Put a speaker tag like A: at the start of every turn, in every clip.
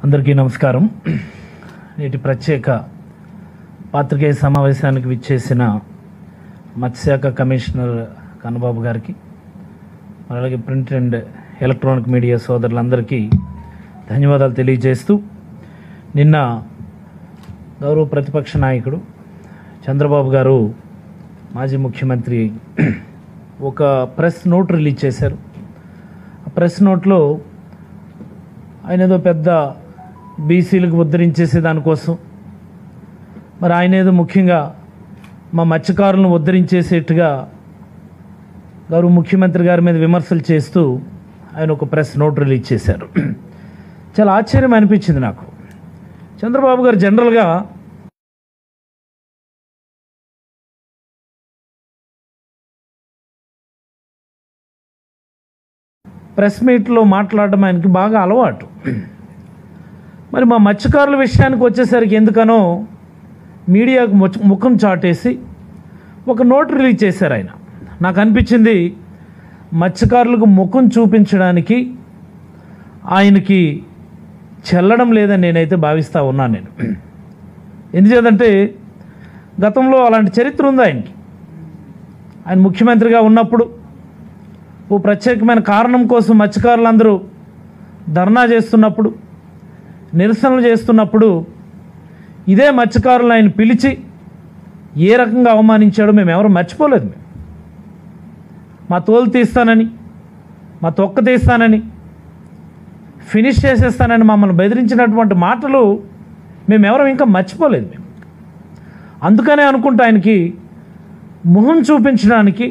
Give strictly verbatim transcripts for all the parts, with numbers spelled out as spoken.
A: అందరికీ నమస్కారం. నేటి ప్రత్యేక పాత్రికేయ సమావేశానికి విచ్చేసిన మత్స్యశాఖ కమిషనర్ కన్నబాబు గారికి, అలాగే ప్రింట్ అండ్ ఎలక్ట్రానిక్ మీడియా సోదరులందరికీ ధన్యవాదాలు తెలియజేస్తూ, నిన్న గౌరవ ప్రతిపక్ష నాయకుడు చంద్రబాబు గారు, మాజీ ముఖ్యమంత్రి, ఒక ప్రెస్ నోట్ రిలీజ్ చేశారు. ఆ ప్రెస్ నోట్లో ఆయన ఏదో పెద్ద బీసీలకు ఉద్ధరించేసే దానికోసం, మరి ఆయన ఏదో ముఖ్యంగా మా మత్స్యకారులను ఉద్ధరించేసేట్టుగా గౌరవ ముఖ్యమంత్రి గారి మీద విమర్శలు చేస్తూ ఆయన ఒక ప్రెస్ నోట్ రిలీజ్ చేశారు. చాలా ఆశ్చర్యం అనిపించింది నాకు. చంద్రబాబు గారు జనరల్గా ప్రెస్ మీట్లో మాట్లాడడం ఆయనకి బాగా అలవాటు. మరి మా మత్స్యకారుల విషయానికి వచ్చేసరికి ఎందుకనో మీడియాకు ముఖం చాటేసి ఒక నోట్ రిలీజ్ చేశారు ఆయన. నాకు అనిపించింది మత్స్యకారులకు ముఖం చూపించడానికి ఆయనకి చెల్లడం లేదని నేనైతే భావిస్తూ ఉన్నాను. నేను ఎందుచేతంటే గతంలో అలాంటి చరిత్ర ఉంది ఆయనకి. ఆయన ముఖ్యమంత్రిగా ఉన్నప్పుడు ఓ ప్రత్యేకమైన కారణం కోసం మత్స్యకారులందరూ ధర్నా చేస్తున్నప్పుడు, నిరసనలు చేస్తున్నప్పుడు ఇదే మత్స్యకారులను ఆయన పిలిచి ఏ రకంగా అవమానించాడో మేము ఎవరు మర్చిపోలేదు. మేము మా తోలు తీస్తానని, మా తొక్క తీస్తానని, ఫినిష్ చేసేస్తానని మమ్మల్ని బెదిరించినటువంటి మాటలు మేమెవరం ఇంకా మర్చిపోలేదు. మేము అందుకనే అనుకుంటా ఆయనకి ముఖం చూపించడానికి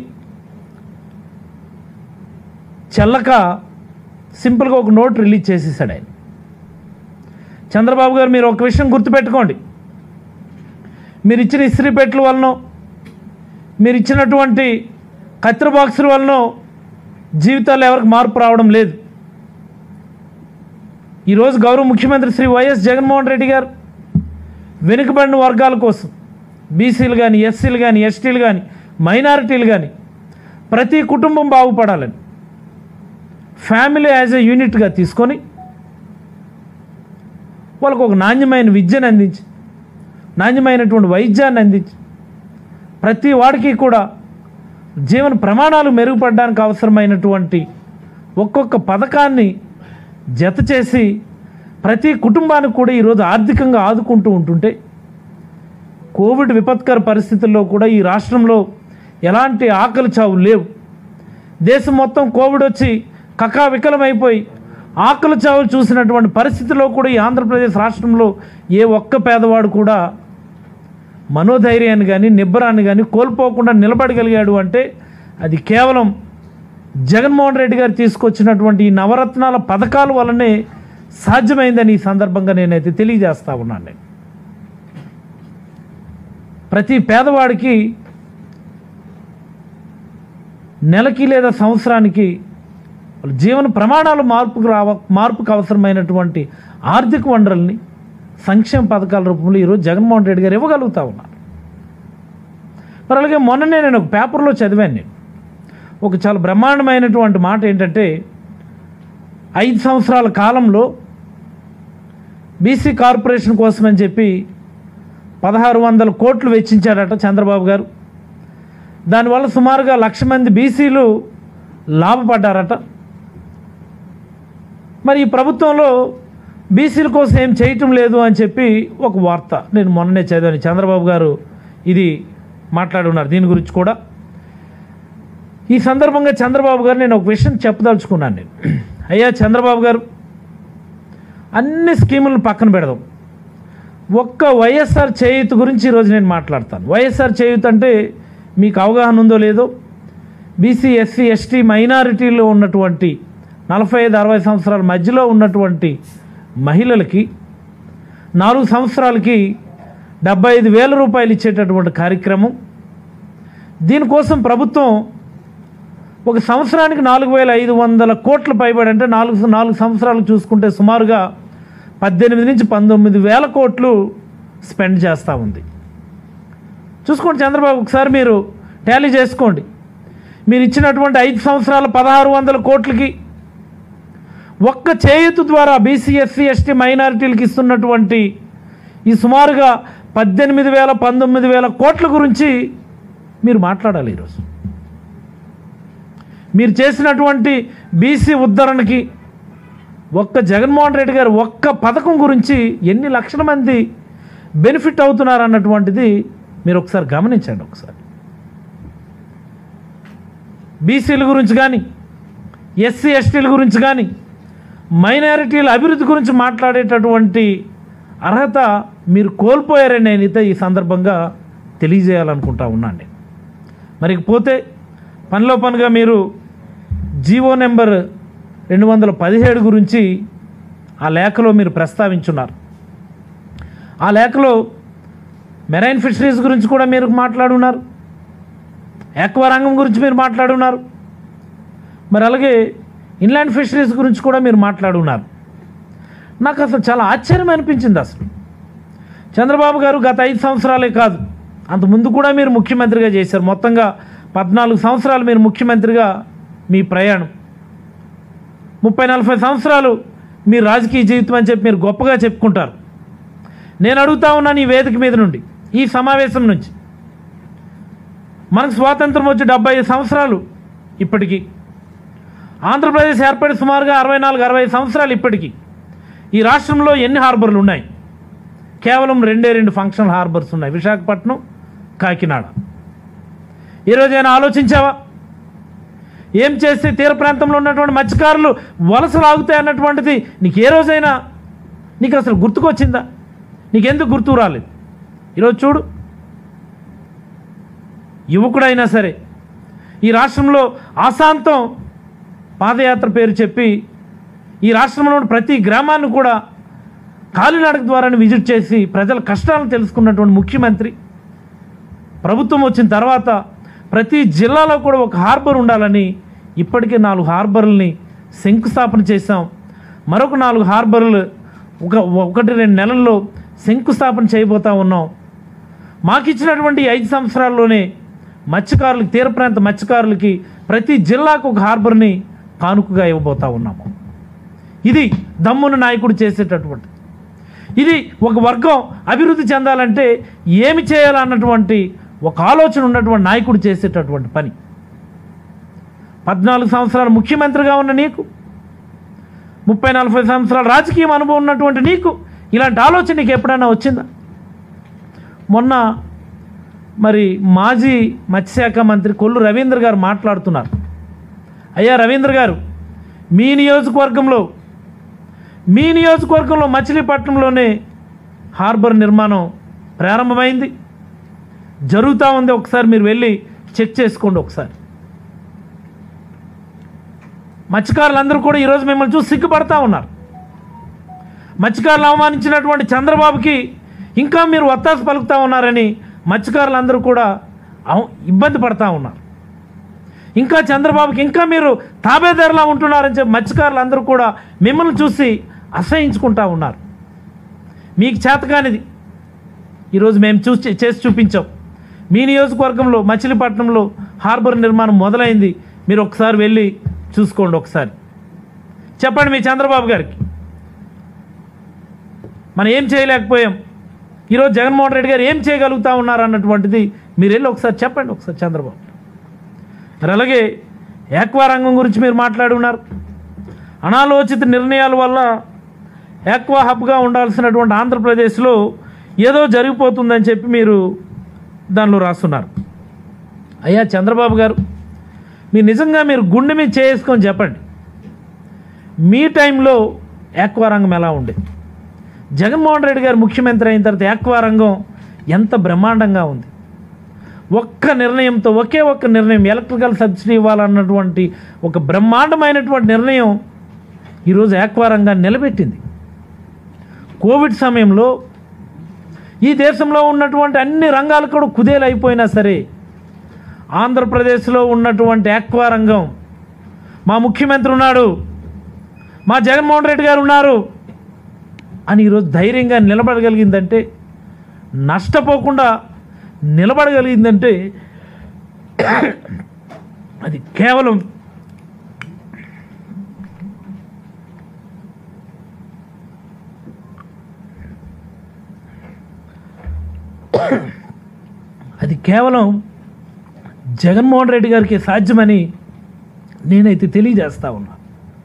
A: చెల్లక సింపుల్గా ఒక నోట్ రిలీజ్ చేసేసాడు ఆయన. చంద్రబాబు గారు, మీరు ఒక విషయం గుర్తుపెట్టుకోండి. మీరు ఇచ్చిన ఇస్త్రీ పెట్టెల వలన, మీరు ఇచ్చినటువంటి కత్తిర బాక్సుల వలన జీవితాల్లో ఎవరికి మార్పు రావడం లేదు. ఈరోజు గౌరవ ముఖ్యమంత్రి శ్రీ వైఎస్ జగన్మోహన్ రెడ్డి గారు వెనుకబడిన వర్గాల కోసం, బీసీలు కానీ, ఎస్సీలు కానీ, ఎస్టీలు కానీ, మైనారిటీలు కానీ ప్రతి కుటుంబం బాగుపడాలని ఫ్యామిలీ యాజ్ ఎ యూనిట్గా తీసుకొని వాళ్ళకు ఒక నాణ్యమైన విద్యను అందించి, నాణ్యమైనటువంటి వైద్యాన్ని అందించి, ప్రతి వాడికి కూడా జీవన ప్రమాణాలు మెరుగుపడడానికి అవసరమైనటువంటి ఒక్కొక్క పథకాన్ని జత చేసి ప్రతి కుటుంబానికి కూడా ఈరోజు ఆర్థికంగా ఆదుకుంటూ ఉంటుంటే, కోవిడ్ విపత్కర పరిస్థితుల్లో కూడా ఈ రాష్ట్రంలో ఎలాంటి ఆకలి చావు లేవు. దేశం మొత్తం కోవిడ్ వచ్చి కకా వికలమైపోయి ఆకలి చావులు చూసినటువంటి పరిస్థితిలో కూడా ఈ ఆంధ్రప్రదేశ్ రాష్ట్రంలో ఏ ఒక్క పేదవాడు కూడా మనోధైర్యాన్ని కానీ, నిబ్బరాన్ని కానీ కోల్పోకుండా నిలబడగలిగాడు అంటే అది కేవలం జగన్మోహన్ రెడ్డి గారు తీసుకొచ్చినటువంటి ఈ నవరత్నాల పథకాల వల్లనే సాధ్యమైందని ఈ సందర్భంగా నేనైతే తెలియజేస్తా ఉన్నాను. నేను ప్రతి పేదవాడికి నెలకి లేదా సంవత్సరానికి జీవన ప్రమాణాలు మార్పుకు రావ మార్పుకు అవసరమైనటువంటి ఆర్థిక వనరుల్ని సంక్షేమ పథకాల రూపంలో ఈరోజు జగన్మోహన్ రెడ్డి గారు ఇవ్వగలుగుతూ ఉన్నారు. మరి అలాగే మొన్ననే నేను ఒక పేపర్లో చదివాను. నేను ఒక చాలా బ్రహ్మాండమైనటువంటి మాట ఏంటంటే, ఐదు సంవత్సరాల కాలంలో బీసీ కార్పొరేషన్ కోసం అని చెప్పి పదహారు వందల కోట్లు వెచ్చించాడట చంద్రబాబు గారు. దానివల్ల సుమారుగా లక్ష మంది బీసీలు లాభపడ్డారట. మరి ఈ ప్రభుత్వంలో బీసీల కోసం ఏం చేయటం లేదు అని చెప్పి ఒక వార్త నేను మొన్ననే చదివాను. చంద్రబాబు గారు ఇది మాట్లాడున్నారు దీని గురించి కూడా. ఈ సందర్భంగా చంద్రబాబు గారు నేను ఒక విషయం చెప్పదలుచుకున్నాను. నేను అయ్యా చంద్రబాబు గారు, అన్ని స్కీములను పక్కన పెడదాం, ఒక్క వైఎస్ఆర్ చేయూత గురించి ఈరోజు నేను మాట్లాడతాను. వైఎస్ఆర్ చేయూత అంటే మీకు అవగాహన ఉందో లేదో, బీసీ, ఎస్సీ, ఎస్టీ, మైనారిటీలో ఉన్నటువంటి నలభై ఐదు అరవై సంవత్సరాల మధ్యలో ఉన్నటువంటి మహిళలకి నాలుగు సంవత్సరాలకి డెబ్బై ఐదు వేల రూపాయలు ఇచ్చేటటువంటి కార్యక్రమం. దీనికోసం ప్రభుత్వం ఒక సంవత్సరానికి నాలుగు వేల ఐదు వందల కోట్ల పైబడి, అంటే నాలుగు నాలుగు సంవత్సరాలు చూసుకుంటే సుమారుగా పద్దెనిమిది నుంచి పంతొమ్మిది వేల కోట్లు స్పెండ్ చేస్తూ ఉంది. చూసుకోండి చంద్రబాబు, ఒకసారి మీరు టాలీ చేసుకోండి. మీరు ఇచ్చినటువంటి ఐదు సంవత్సరాల పదహారు వందల కోట్లకి ఒక్క చేయూత ద్వారా బీసీ ఎస్సీ ఎస్టీ మైనారిటీలకు ఇస్తున్నటువంటి ఈ సుమారుగా పద్దెనిమిది వేల పంతొమ్మిది వేల కోట్ల గురించి మీరు మాట్లాడాలి. ఈరోజు మీరు చేసినటువంటి బీసీ ఉద్ధరణకి ఒక్క జగన్మోహన్ రెడ్డి గారు ఒక్క పథకం గురించి ఎన్ని లక్షల మంది బెనిఫిట్ అవుతున్నారు అన్నటువంటిది మీరు ఒకసారి గమనించండి. ఒకసారి బీసీల గురించి కానీ ఎస్సీ ఎస్టీల గురించి కానీ మైనారిటీల అభివృద్ధి గురించి మాట్లాడేటటువంటి అర్హత మీరు కోల్పోయారని నేనైతే ఈ సందర్భంగా తెలియజేయాలనుకుంటా ఉన్నాను. మరి పోతే పనిలో పనిగా మీరు జీవో నెంబర్ రెండు వందల పదిహేడు గురించి ఆ లేఖలో మీరు ప్రస్తావించున్నారు. ఆ లేఖలో మెరైన్ ఫిషరీస్ గురించి కూడా మీరు మాట్లాడున్నారు, ఆక్వా రంగం గురించి మీరు మాట్లాడున్నారు, మరి అలాగే ఇన్లాండ్ ఫిషరీస్ గురించి కూడా మీరు మాట్లాడున్నారు. నాకు అసలు చాలా ఆశ్చర్యం అనిపించింది. అసలు చంద్రబాబు గారు గత ఐదు సంవత్సరాలే కాదు, అంతకుముందు కూడా మీరు ముఖ్యమంత్రిగా చేశారు. మొత్తంగా పద్నాలుగు సంవత్సరాలు మీరు ముఖ్యమంత్రిగా మీ ప్రయాణం, ముప్పై నలభై సంవత్సరాలు మీ రాజకీయ జీవితం అని చెప్పి మీరు గొప్పగా చెప్పుకుంటారు. నేను అడుగుతా ఉన్నాను ఈ వేదిక మీద నుండి, ఈ సమావేశం నుంచి, మనకు స్వాతంత్రం వచ్చి డెబ్బై ఐదు సంవత్సరాలు ఇప్పటికీ, ఆంధ్రప్రదేశ్ ఏర్పడి సుమారుగా అరవై నాలుగు అరవై సంవత్సరాలు ఇప్పటికీ ఈ రాష్ట్రంలో ఎన్ని హార్బర్లు ఉన్నాయి? కేవలం రెండే రెండు ఫంక్షనల్ హార్బర్స్ ఉన్నాయి, విశాఖపట్నం, కాకినాడ. ఈరోజైనా ఆలోచించావా? ఏం చేస్తే తీర ప్రాంతంలో ఉన్నటువంటి మత్స్యకారులు వలసలు ఆగుతాయి అన్నటువంటిది నీకు ఏ రోజైనా నీకు అసలు గుర్తుకొచ్చిందా? నీకెందుకు గుర్తు రాలేదు? ఈరోజు చూడు, యువకుడైనా సరే ఈ రాష్ట్రంలో ఆశాంతం పాదయాత్ర పేరు చెప్పి ఈ రాష్ట్రంలో ప్రతి గ్రామాన్ని కూడా కాలినడక ద్వారా విజిట్ చేసి ప్రజల కష్టాలను తెలుసుకున్నటువంటి ముఖ్యమంత్రి, ప్రభుత్వం వచ్చిన తర్వాత ప్రతి జిల్లాలో కూడా ఒక హార్బర్ ఉండాలని ఇప్పటికే నాలుగు హార్బర్లని శంకుస్థాపన చేశాం. మరొక నాలుగు హార్బర్లు ఒక ఒకటి రెండు నెలల్లో శంకుస్థాపన చేయబోతూ ఉన్నాం. మాకు ఇచ్చినటువంటి ఐదు సంవత్సరాల్లోనే మత్స్యకారులకి, తీర ప్రాంత మత్స్యకారులకి ప్రతి జిల్లాకు ఒక హార్బర్ని కానుకగా ఇవ్వబోతూ ఉన్నాము. ఇది దమ్మున నాయకుడు చేసేటటువంటి, ఇది ఒక వర్గం అభివృద్ధి చెందాలంటే ఏమి చేయాలన్నటువంటి ఒక ఆలోచన ఉన్నటువంటి నాయకుడు చేసేటటువంటి పని. పద్నాలుగు సంవత్సరాలు ముఖ్యమంత్రిగా ఉన్న నీకు, ముప్పై నలభై సంవత్సరాల రాజకీయ అనుభవం ఉన్నటువంటి నీకు ఇలాంటి ఆలోచన నీకు ఎప్పుడైనా వచ్చిందా? మొన్న మరి మాజీ మత్స్యశాఖ మంత్రి కొల్లు రవీంద్ర గారు మాట్లాడుతున్నారు. అయ్యా రవీంద్ర గారు, మీ నియోజకవర్గంలో మీ నియోజకవర్గంలో మచిలీపట్నంలోనే హార్బర్ నిర్మాణం ప్రారంభమైంది, జరుగుతూ ఉంది. ఒకసారి మీరు వెళ్ళి చెక్ చేసుకోండి. ఒకసారి మత్స్యకారులందరూ కూడా ఈరోజు మిమ్మల్ని చూసి సిగ్గుపడతా ఉన్నారు. మత్స్యకారులు అవమానించినటువంటి చంద్రబాబుకి ఇంకా మీరు ఒత్తాసు పలుకుతూ ఉన్నారని మత్స్యకారులందరూ కూడా ఇబ్బంది పడతా ఉన్నారు. ఇంకా చంద్రబాబుకి ఇంకా మీరు తాబేదారులా ఉంటున్నారని చెప్పి మత్స్యకారులందరూ కూడా మిమ్మల్ని చూసి అసహించుకుంటూ ఉన్నారు. మీకు చేతకానిది ఈరోజు మేము చూసి చేసి చూపించాం. మీ నియోజకవర్గంలో మచిలీపట్నంలో హార్బర్ నిర్మాణం మొదలైంది. మీరు ఒకసారి వెళ్ళి చూసుకోండి. ఒకసారి చెప్పండి మీ చంద్రబాబు గారికి, మనం ఏం చేయలేకపోయాం, ఈరోజు జగన్మోహన్ రెడ్డి గారు ఏం చేయగలుగుతూ ఉన్నారు అన్నటువంటిది మీరు వెళ్ళి ఒకసారి చెప్పండి. ఒకసారి చంద్రబాబు. అలాగే ఆక్వా రంగం గురించి మీరు మాట్లాడి ఉన్నారు. అనాలోచిత నిర్ణయాల వల్ల ఆక్వా హబ్గా ఉండాల్సినటువంటి ఆంధ్రప్రదేశ్లో ఏదో జరిగిపోతుందని చెప్పి మీరు దానిలో రాస్తున్నారు. అయ్యా చంద్రబాబు గారు, మీరు నిజంగా మీరు గుండె మీద చేసుకొని చెప్పండి, మీ టైంలో ఆక్వా రంగం ఎలా ఉండేది? జగన్మోహన్ రెడ్డి గారు ముఖ్యమంత్రి అయిన తర్వాత ఆక్వా రంగం ఎంత బ్రహ్మాండంగా ఉంది. ఒక్క నిర్ణయంతో, ఒకే ఒక్క నిర్ణయం, ఎలక్ట్రికల్ సబ్సిడీ ఇవ్వాలన్నటువంటి ఒక బ్రహ్మాండమైనటువంటి నిర్ణయం ఈరోజు ఆక్వా రంగాన్ని నిలబెట్టింది. కోవిడ్ సమయంలో ఈ దేశంలో ఉన్నటువంటి అన్ని రంగాలు కూడా కుదేలైపోయినా సరే ఆంధ్రప్రదేశ్లో ఉన్నటువంటి ఆక్వా రంగం, మా ముఖ్యమంత్రి ఉన్నాడు, మా జగన్మోహన్ రెడ్డి గారు ఉన్నారు అని ఈరోజు ధైర్యంగా నిలబడగలిగిందంటే, నష్టపోకుండా నిలబడగలిగిందంటే అది కేవలం అది కేవలం జగన్మోహన్ రెడ్డి గారికి సాధ్యమని నేనైతే తెలియజేస్తా ఉన్నా.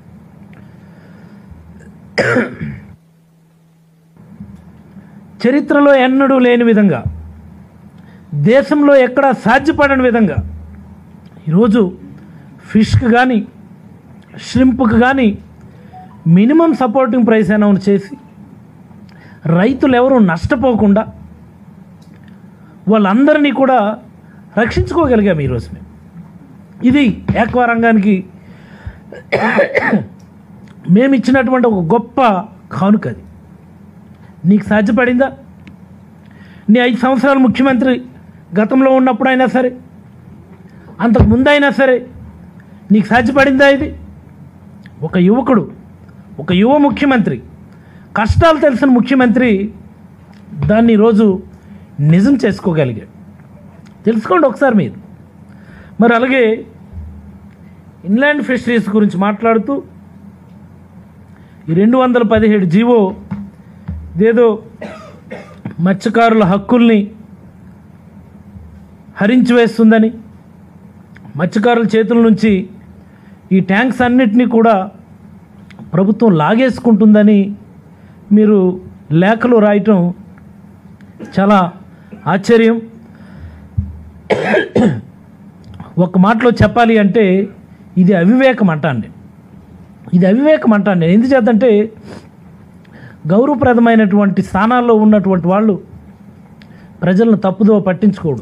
A: చరిత్రలో ఎన్నడూ లేని విధంగా, దేశంలో ఎక్కడా సాధ్యపడని విధంగా ఈరోజు ఫిష్కి కానీ ష్రింప్కి కానీ మినిమం సపోర్టింగ్ ప్రైస్ అనౌన్స్ చేసి రైతులు ఎవరు నష్టపోకుండా వాళ్ళందరినీ కూడా రక్షించుకోగలిగాము ఈరోజు మేము. ఇది ఆక్వా రంగానికి మేము ఇచ్చినటువంటి ఒక గొప్ప కానుక. అది నీకు సాధ్యపడిందా? నీ ఐదు సంవత్సరాలు ముఖ్యమంత్రి గతంలో ఉన్నప్పుడు అయినా సరే, అంతకు ముందు అయినా సరే నీకు సాధ్యపడిందా? ఇది ఒక యువకుడు, ఒక యువ ముఖ్యమంత్రి, కష్టాలు తెలిసిన ముఖ్యమంత్రి దాన్ని ఈరోజు నిజం చేసుకోగలిగాడు. తెలుసుకోండి ఒకసారి మీరు. మరి అలాగే ఇన్లాండ్ ఫిషరీస్ గురించి మాట్లాడుతూ ఈ రెండు వందల పదిహేడు జీవో ఇదేదో మత్స్యకారుల హక్కుల్ని హరించి వేస్తుందని, మత్స్యకారుల చేతుల నుంచి ఈ ట్యాంక్స్ అన్నిటినీ కూడా ప్రభుత్వం లాగేసుకుంటుందని మీరు లేఖలు రాయటం చాలా ఆశ్చర్యం. ఒక మాటలో చెప్పాలి అంటే ఇది అవివేకం అంటాను. ఇది అవివేకం అంటాను నేను. ఎందుచేతంటే గౌరవప్రదమైనటువంటి స్థానాల్లో ఉన్నటువంటి వాళ్ళు ప్రజలను తప్పుదో పట్టించుకోడు.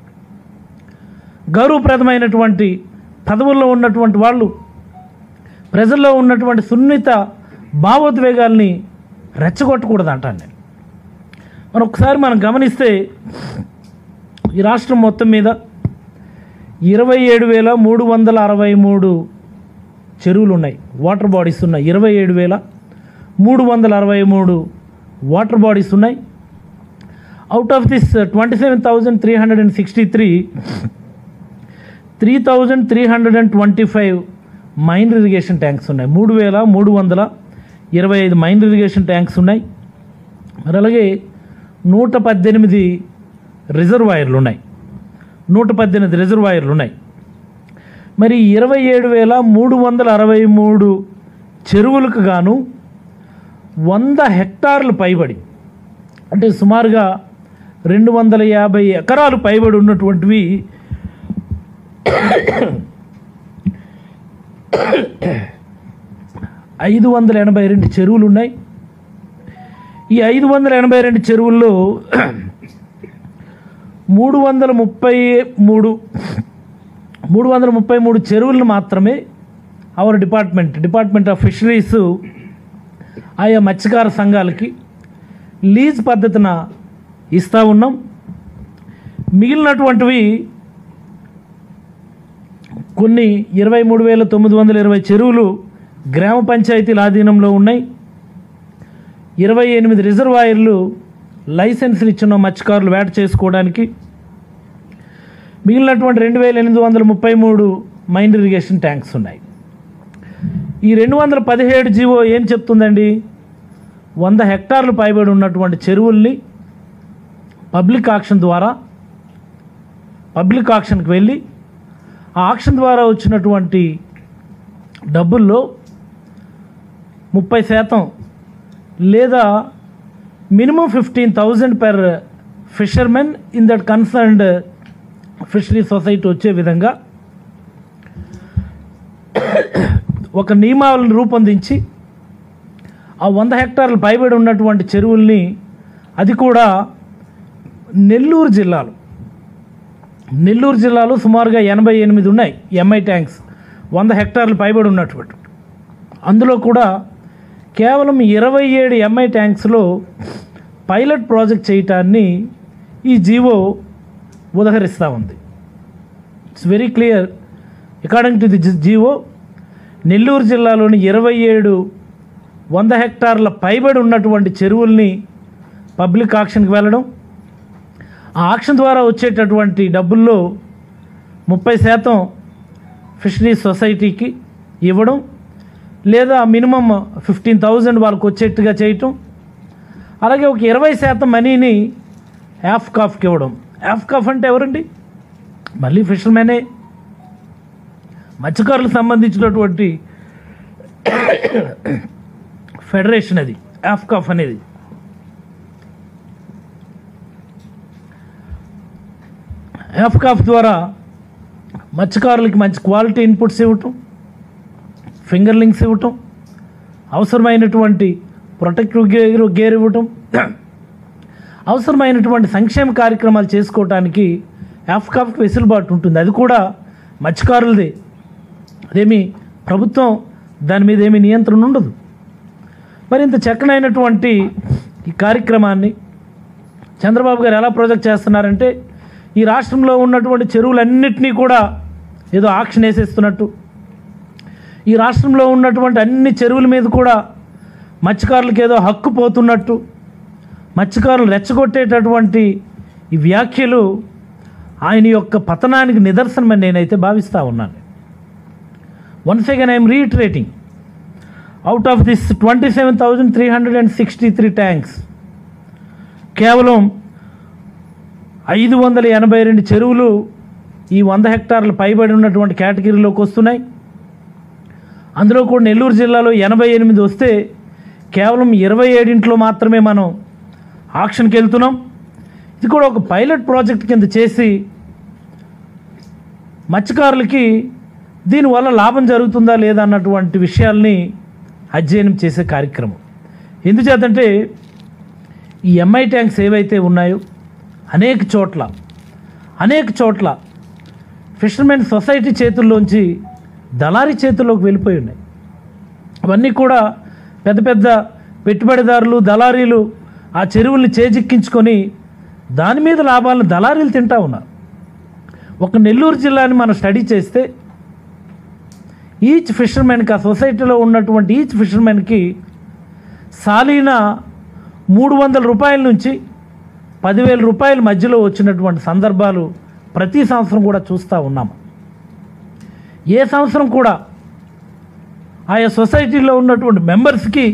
A: గౌరవప్రదమైనటువంటి పదవుల్లో ఉన్నటువంటి వాళ్ళు ప్రజల్లో ఉన్నటువంటి సున్నిత భావోద్వేగాల్ని రెచ్చగొట్టకూడదు అంటాను నేను. మనం ఒకసారి మనం గమనిస్తే ఈ రాష్ట్రం మొత్తం మీద ఇరవై ఏడు వేల మూడు వందల అరవై మూడు చెరువులు ఉన్నాయి, వాటర్ బాడీస్ ఉన్నాయి. ఇరవై ఏడు వేల మూడు వందల అరవై మూడు వాటర్ బాడీస్ ఉన్నాయి. Out of this twenty seven thousand three hundred and sixty three three thousand three hundred and twenty five minor irrigation tanks ఉన్నాయి. మూడు వేల మూడు వందల ఇరవై ఐదు మైన్ ఇరిగేషన్ ట్యాంక్స్ ఉన్నాయి. మరి అలాగే నూట పద్దెనిమిది రిజర్వాయర్లు ఉన్నాయి. నూట పద్దెనిమిది రిజర్వాయర్లు ఉన్నాయి. మరి ఇరవై ఏడు వేల మూడు వందల అరవై మూడు చెరువులకు గాను వంద హెక్టార్లు పైబడి, అంటే సుమారుగా రెండు వందల యాభై ఎకరాలు పైబడి ఉన్నటువంటివి ఐదు వందల ఎనభై రెండు చెరువులు ఉన్నాయి. ఈ ఐదు వందల ఎనభై రెండు చెరువుల్లో మూడు వందల ముప్పై మూడు మూడు వందల ముప్పై మూడు చెరువులను మాత్రమే our department department of fisheries ఆయా మత్స్యకార సంఘాలకి లీజ్ పద్ధతిన ఇస్తూ ఉన్నాం. మిగిలినటువంటివి కొన్ని ఇరవై మూడు వేల తొమ్మిది వందల ఇరవై చెరువులు గ్రామ పంచాయతీల ఆధీనంలో ఉన్నాయి. ఇరవై ఎనిమిది రిజర్వాయర్లు లైసెన్సులు ఇచ్చిన మత్స్యకారులు వేట చేసుకోవడానికి. మిగిలినటువంటి రెండు వేల ఎనిమిది వందల ముప్పై మూడు మైన్ ఇరిగేషన్ ట్యాంక్స్ ఉన్నాయి. ఈ రెండు వందల పదిహేడు జీవో ఏం చెప్తుందండి? వంద హెక్టార్లు పైబడి ఉన్నటువంటి చెరువుల్ని పబ్లిక్ ఆక్షన్ ద్వారా పబ్లిక్ ఆక్షన్కి వెళ్ళి ఆ ఆక్షన్ ద్వారా వచ్చినటువంటి డబ్బుల్లో ముప్పై శాతం లేదా minimum fifteen thousand per fishermen in that concerned fishery society వచ్చే విధంగా ఒక నియమాలను రూపొందించి ఆ వంద హెక్టార్లు పైబడి ఉన్నటువంటి చెరువుల్ని, అది కూడా నెల్లూరు జిల్లాలో నెల్లూరు జిల్లాలో సుమారుగా ఎనభై ఎనిమిది ఉన్నాయి ఎంఐ ట్యాంక్స్ వంద హెక్టార్లు పైబడి ఉన్నటువంటి. అందులో కూడా కేవలం ఇరవై ఏడు ఎంఐ ట్యాంక్స్లో పైలట్ ప్రాజెక్ట్ చేయటాన్ని ఈ జీవో ఉదహరిస్తూ ఉంది. It's very clear. According to the GO Nellore జిల్లాలోని ఇరవై ఏడు వంద హెక్టార్ల పైబడి ఉన్నటువంటి చెరువుల్ని పబ్లిక్ ఆక్షన్కి వెళ్ళడం, ఆ ఆక్షన్ ద్వారా వచ్చేటటువంటి డబ్బుల్లో ముప్పై శాతం ఫిషరీస్ సొసైటీకి ఇవ్వడం, లేదా మినిమం ఫిఫ్టీన్ థౌజండ్ వాళ్ళకు వచ్చేట్టుగా చేయటం, అలాగే ఒక ఇరవై శాతం మనీని యాఫ్కాఫ్కి ఇవ్వడం. యాఫ్కాఫ్ అంటే ఎవరండి? మళ్ళీ ఫిషర్మెనే, మత్స్యకారులకు సంబంధించినటువంటి ఫెడరేషన్ అది యాఫ్కాఫ్ అనేది. యాఫ్కాఫ్ ద్వారా మత్స్యకారులకి మంచి క్వాలిటీ ఇన్పుట్స్ ఇవ్వటం, ఫింగర్లింగ్స్ ఇవ్వటం, అవసరమైనటువంటి ప్రొటెక్టివ్ గేర్ గేర్ ఇవ్వటం, అవసరమైనటువంటి సంక్షేమ కార్యక్రమాలు చేసుకోవటానికి యాఫ్కాఫ్కి వెసులుబాటు ఉంటుంది. అది కూడా మత్స్యకారులదే, అదేమి ప్రభుత్వం దాని మీద ఏమీ నియంత్రణ ఉండదు. మరి ఇంత చక్కనైనటువంటి ఈ కార్యక్రమాన్ని చంద్రబాబు గారు ఎలా ప్రొజెక్ట్ చేస్తున్నారంటే, ఈ రాష్ట్రంలో ఉన్నటువంటి చెరువులన్నింటినీ కూడా ఏదో ఆక్షన్ వేసేస్తున్నట్టు, ఈ రాష్ట్రంలో ఉన్నటువంటి అన్ని చెరువుల మీద కూడా మత్స్యకారులకు ఏదో హక్కు పోతున్నట్టు, మత్స్యకారులు రెచ్చగొట్టేటటువంటి ఈ వ్యాఖ్యలు ఆయన యొక్క పతనానికి నిదర్శనమని నేనైతే భావిస్తూ ఉన్నాను. Once again I'm reiterating, out of this twenty seven thousand three hundred and sixty three tanks కేవలం ఐదు వందల ఎనభై రెండు చెరువులు ఈ వంద హెక్టార్ల పైబడి ఉన్నటువంటి కేటగిరీలోకి వస్తున్నాయి. అందులో కూడా నెల్లూరు జిల్లాలో ఎనభై ఎనిమిది వస్తే కేవలం ఇరవై ఏడింట్లో మాత్రమే మనం ఆక్షన్కి వెళ్తున్నాం. ఇది కూడా ఒక పైలట్ ప్రాజెక్ట్ కింద చేసి మత్స్యకారులకి దీనివల్ల లాభం జరుగుతుందా లేదా అన్నటువంటి విషయాల్ని అధ్యయనం చేసే కార్యక్రమం. ఎందుచేతంటే ఈ ఎంఐ ట్యాంక్స్ ఏవైతే ఉన్నాయో అనేక చోట్ల అనేక చోట్ల ఫిషర్మెన్ సొసైటీ చేతుల్లోంచి దళారీ చేతుల్లోకి వెళ్ళిపోయి ఉన్నాయి. అవన్నీ కూడా పెద్ద పెద్ద పెట్టుబడిదారులు, దళారీలు ఆ చెరువుల్ని చేజిక్కించుకొని దాని మీద లాభాలను దళారీలు తింటా ఉన్నారు. ఒక నెల్లూరు జిల్లాని మనం స్టడీ చేస్తే ఈచ్ ఫిషర్మెన్కి, ఆ సొసైటీలో ఉన్నటువంటి ఈచ్ ఫిషర్మెన్కి సాలీనా మూడు వందల రూపాయల నుంచి పదివేల రూపాయల మధ్యలో వచ్చినటువంటి సందర్భాలు ప్రతి సంవత్సరం కూడా చూస్తూ ఉన్నాము. ఏ సంవత్సరం కూడా ఆయా సొసైటీలో ఉన్నటువంటి మెంబర్స్కి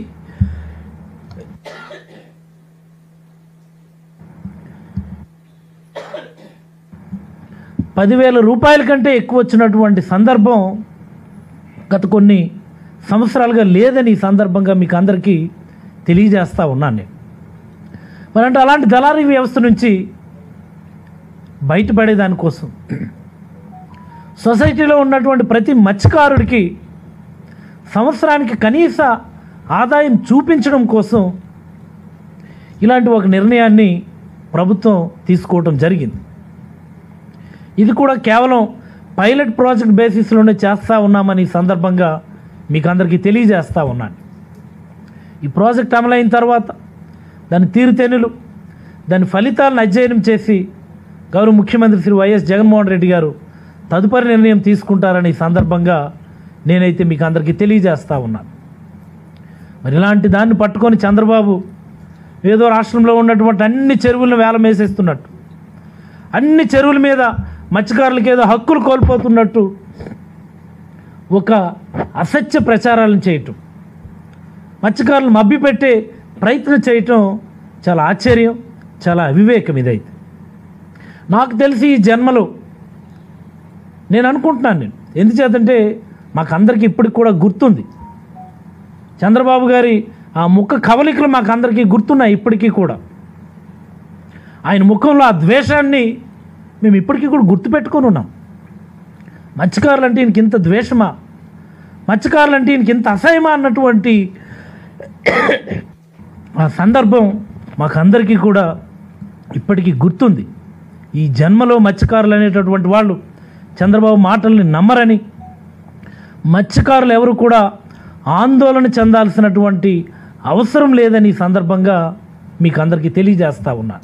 A: పదివేల రూపాయల కంటే ఎక్కువ వచ్చినటువంటి సందర్భం గత కొన్ని సంవత్సరాలుగా లేదని ఈ సందర్భంగా మీకు అందరికీ తెలియజేస్తూ ఉన్నాను నేను. మరి అంటే అలాంటి దళారీ వ్యవస్థ నుంచి బయటపడే దానికోసం సొసైటీలో ఉన్నటువంటి ప్రతి మత్స్యకారుడికి సంవత్సరానికి కనీస ఆదాయం చూపించడం కోసం ఇలాంటి ఒక నిర్ణయాన్ని ప్రభుత్వం తీసుకోవటం జరిగింది. ఇది కూడా కేవలం పైలట్ ప్రాజెక్ట్ బేసిస్లోనే చేస్తూ ఉన్నామని ఈ సందర్భంగా మీకు అందరికీ తెలియజేస్తూ ఉన్నాను. ఈ ప్రాజెక్ట్ అమలైన తర్వాత దాని తీరుతెన్నులు, దాని ఫలితాలను అధ్యయనం చేసి గౌరవ ముఖ్యమంత్రి శ్రీ వైఎస్ జగన్మోహన్ రెడ్డి గారు తదుపరి నిర్ణయం తీసుకుంటారని ఈ సందర్భంగా నేనైతే మీకు అందరికీ తెలియజేస్తూ ఉన్నాను. మరి ఇలాంటి దాన్ని పట్టుకొని చంద్రబాబు ఏదో రాష్ట్రంలో ఉన్నటువంటి అన్ని చెరువులను వేలం వేసేస్తున్నట్టు, అన్ని చెరువుల మీద మత్స్యకారులకు ఏదో హక్కులు కోల్పోతున్నట్టు ఒక అసత్య ప్రచారాలను చేయటం, మత్స్యకారులను మభ్యపెట్టే ప్రయత్నం చేయటం చాలా ఆశ్చర్యం, చాలా అవివేకం. ఇదైతే నాకు తెలిసి ఈ జన్మలో నేను అనుకుంటున్నాను, నేను ఎందుచేతంటే మాకు అందరికీ ఇప్పటికి కూడా గుర్తుంది చంద్రబాబు గారి ఆ ముఖ కవలికలు మాకు అందరికీ గుర్తున్నాయి. ఇప్పటికీ కూడా ఆయన ముఖంలో ఆ ద్వేషాన్ని మేము ఇప్పటికీ కూడా గుర్తుపెట్టుకొని ఉన్నాం. మత్స్యకారులు అంటే ఈయనకి ఇంత ద్వేషమా, మత్స్యకారులు అంటే ఈయనకి ఇంత అసహ్యమా అన్నటువంటి ఆ సందర్భం మాకు అందరికీ కూడా ఇప్పటికీ గుర్తుంది. ఈ జన్మలో మత్స్యకారులు అనేటటువంటి వాళ్ళు చంద్రబాబు మాటల్ని నమ్మరని, మత్స్యకారులు ఎవరు కూడా ఆందోళన చెందాల్సినటువంటి అవసరం లేదని ఈ సందర్భంగా మీకు అందరికీ తెలియజేస్తూ ఉన్నాను.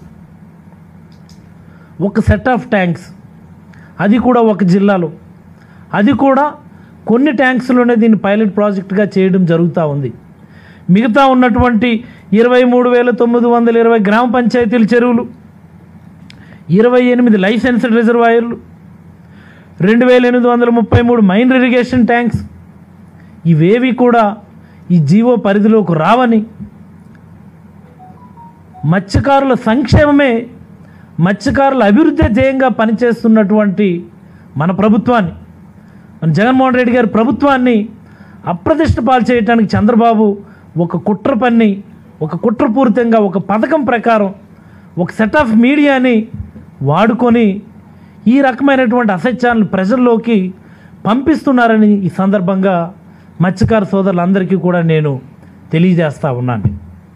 A: ఒక సెట్ ఆఫ్ ట్యాంక్స్, అది కూడా ఒక జిల్లాలో, అది కూడా కొన్ని ట్యాంక్స్లోనే దీన్ని పైలట్ ప్రాజెక్టుగా చేయడం జరుగుతూ ఉంది. మిగతా ఉన్నటువంటి ఇరవై మూడు వేల తొమ్మిది వందల ఇరవై గ్రామ పంచాయతీల చెరువులు, ఇరవై ఎనిమిది లైసెన్స్డ్ రిజర్వాయర్లు, రెండు వేల ఎనిమిది వందల ముప్పై మూడు మైన్ ఇరిగేషన్ ట్యాంక్స్, ఇవేవి కూడా ఈ జీవో పరిధిలోకి రావని, మత్స్యకారుల సంక్షేమమే మత్స్యకారుల అభివృద్ధి ధ్యేయంగా పనిచేస్తున్నటువంటి మన ప్రభుత్వాన్ని, మన జగన్మోహన్ రెడ్డి గారి ప్రభుత్వాన్ని అప్రతిష్ట పాలు చేయడానికి చంద్రబాబు ఒక కుట్ర పన్ని, ఒక కుట్రపూరితంగా ఒక పథకం ప్రకారం ఒక సెట్ ఆఫ్ మీడియాని వాడుకొని ఈ రకమైనటువంటి అసత్యాలను ప్రజల్లోకి పంపిస్తున్నారని ఈ సందర్భంగా మత్స్యకార సోదరులందరికీ కూడా నేను తెలియజేస్తూ ఉన్నాను.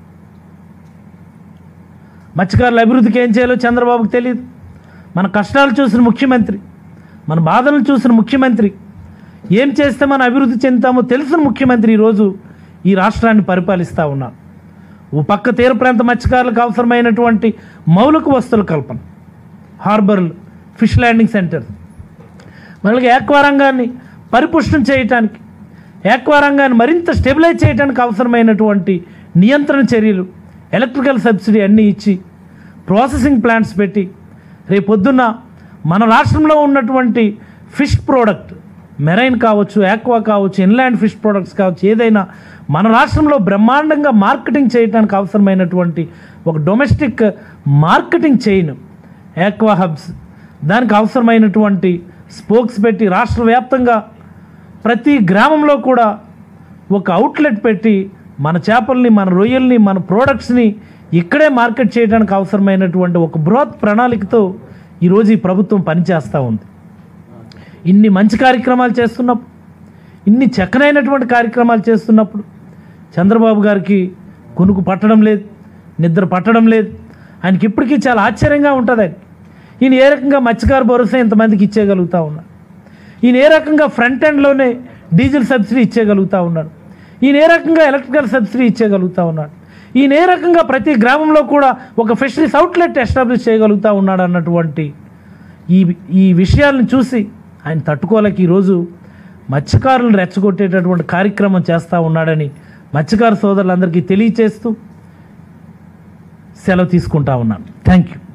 A: మత్స్యకారుల అభివృద్ధికి ఏం చేయాలో చంద్రబాబుకి తెలియదు. మన కష్టాలు చూసిన ముఖ్యమంత్రి, మన బాధలను చూసిన ముఖ్యమంత్రి, ఏం చేస్తే మనం అభివృద్ధి చెందుతామో తెలిసిన ముఖ్యమంత్రి ఈరోజు ఈ రాష్ట్రాన్ని పరిపాలిస్తూ ఉన్నారు. ఓ పక్క తీర ప్రాంత మత్స్యకారులకు అవసరమైనటువంటి మౌలిక వస్తువుల కల్పన, హార్బర్లు, ఫిష్ ల్యాండింగ్ సెంటర్స్, మళ్ళీ ఆక్వా రంగాన్ని పరిపుష్టం చేయటానికి, ఆక్వా రంగాన్ని మరింత స్టెబిలైజ్ చేయడానికి అవసరమైనటువంటి నియంత్రణ చర్యలు, ఎలక్ట్రికల్ సబ్సిడీ అన్నీ ఇచ్చి ప్రాసెసింగ్ ప్లాంట్స్ పెట్టి రేపొద్దున్న మన రాష్ట్రంలో ఉన్నటువంటి ఫిష్ ప్రోడక్ట్, మెరైన్ కావచ్చు, ఆక్వా కావచ్చు, ఇన్లాండ్ ఫిష్ ప్రోడక్ట్స్ కావచ్చు, ఏదైనా మన రాష్ట్రంలో బ్రహ్మాండంగా మార్కెటింగ్ చేయడానికి అవసరమైనటువంటి ఒక domestic marketing chain, aqua hubs, దానికి అవసరమైనటువంటి స్పోక్స్ పెట్టి రాష్ట్ర వ్యాప్తంగా ప్రతి గ్రామంలో కూడా ఒక అవుట్లెట్ పెట్టి మన చేపల్ని, మన రొయ్యల్ని, మన ప్రోడక్ట్స్ని ఇక్కడే మార్కెట్ చేయడానికి అవసరమైనటువంటి ఒక బృహత్ ప్రణాళికతో ఈరోజు ఈ ప్రభుత్వం పనిచేస్తూ ఉంది. ఇన్ని మంచి కార్యక్రమాలు చేస్తున్నప్పుడు, ఇన్ని చక్కనైనటువంటి కార్యక్రమాలు చేస్తున్నప్పుడు చంద్రబాబు గారికి కొనుక్కు పట్టడం లేదు, నిద్ర పట్టడం లేదు. ఆయనకి ఇప్పటికీ చాలా ఆశ్చర్యంగా ఉంటుంది. ఆయన ఈయన ఏ రకంగా మత్స్యకార భరోసా ఇంతమందికి ఇచ్చేయగలుగుతూ ఉన్నాడు, ఈయన ఏ రకంగా ఫ్రంట్ ఎండ్లోనే డీజిల్ సబ్సిడీ ఇచ్చేయగలుగుతూ ఉన్నాడు, ఈయన ఏ రకంగా ఎలక్ట్రికల్ సబ్సిడీ ఇచ్చేయగలుగుతూ ఉన్నాడు, ఈయన ఏ రకంగా ప్రతి గ్రామంలో కూడా ఒక ఫిషరీస్ అవుట్లెట్ ఎస్టాబ్లిష్ చేయగలుగుతూ ఉన్నాడు అన్నటువంటి ఈ ఈ విషయాలను చూసి ఆయన తట్టుకోలేక ఈరోజు మత్స్యకారులను రెచ్చగొట్టేటటువంటి కార్యక్రమం చేస్తూ ఉన్నాడని మత్స్యకార సోదరులందరికీ తెలియచేస్తూ సెలవు తీసుకుంటా ఉన్నాను. Thank you.